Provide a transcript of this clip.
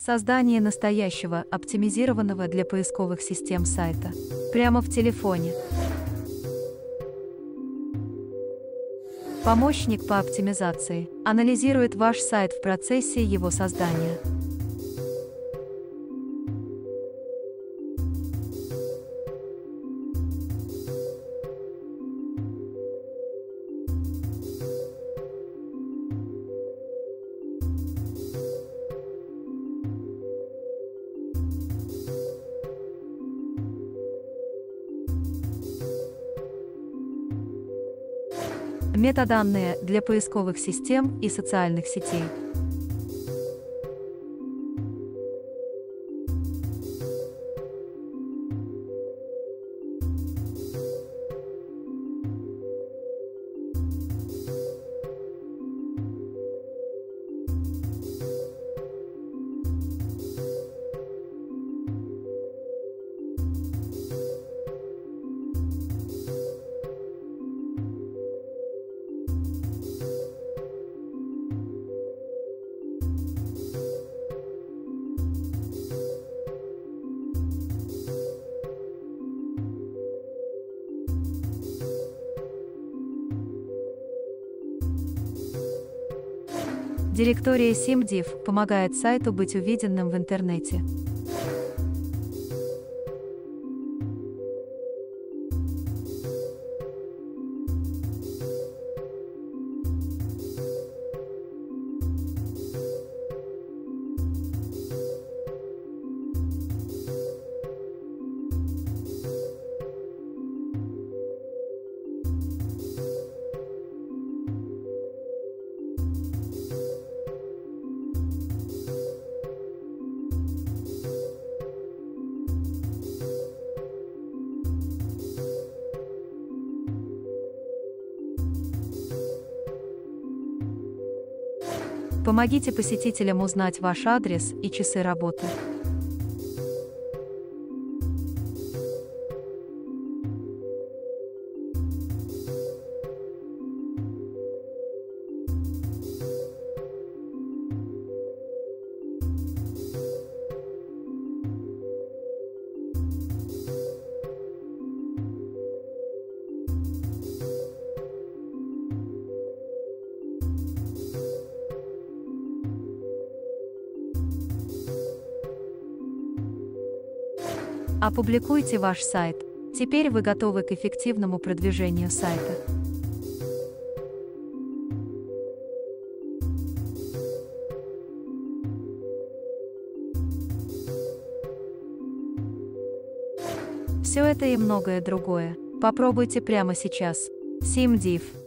Создание настоящего, оптимизированного для поисковых систем сайта. Прямо в телефоне. Помощник по оптимизации анализирует ваш сайт в процессе его создания. Метаданные для поисковых систем и социальных сетей. Директория SIMDiff помогает сайту быть увиденным в интернете. Помогите посетителям узнать ваш адрес и часы работы. Опубликуйте ваш сайт. Теперь вы готовы к эффективному продвижению сайта. Все это и многое другое попробуйте прямо сейчас. SIMDiff.